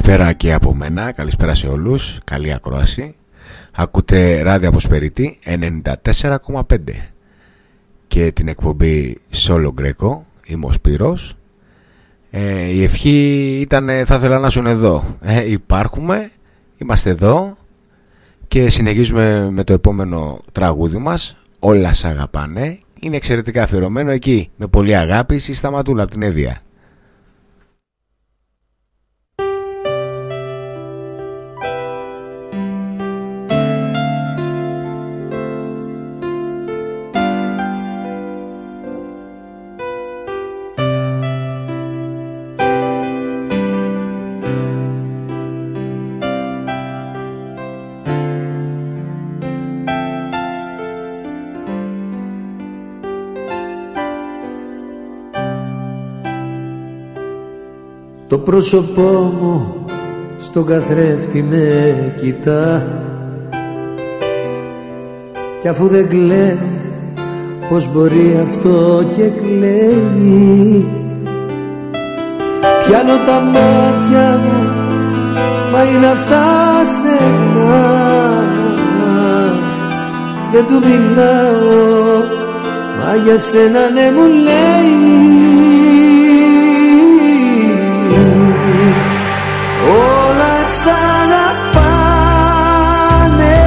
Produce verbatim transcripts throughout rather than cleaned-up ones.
Καλησπέρα και από μένα, καλησπέρα σε όλους, καλή ακρόαση. Ακούτε ράδιο Αποσπερητή ενενήντα τέσσερα κόμμα πέντε και την εκπομπή Solo Greco, είμαι ο Σπύρος. ε, Η ευχή ήταν θα ήθελα να ήσουν εδώ. ε, Υπάρχουμε, είμαστε εδώ και συνεχίζουμε με το επόμενο τραγούδι μας, Όλα σ' αγαπάνε. Είναι εξαιρετικά αφιερωμένο εκεί, με πολύ αγάπη, στη Σταματούλα από την Εύβοια. Το πρόσωπό μου στον καθρέφτη με κοιτά κι αφού δεν κλαίω πως μπορεί αυτό και κλαίει. Πιάνω τα μάτια μου μα είναι αυτά στεγνά. Δεν του μιλάω μα για σένα ναι μου λέει. Όλα σ' αγαπάνε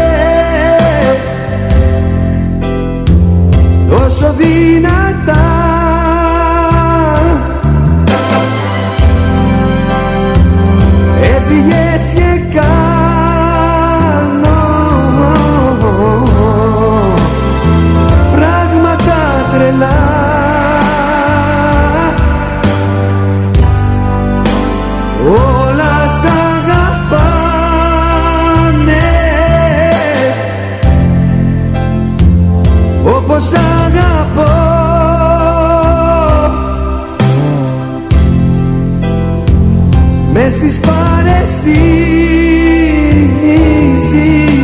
τόσο δυνατά. Έφυγες και κάνω πράγματα τρελά. Όλα σ' αγαπάνε όπως αγαπώ. Μες στις παρεστήσεις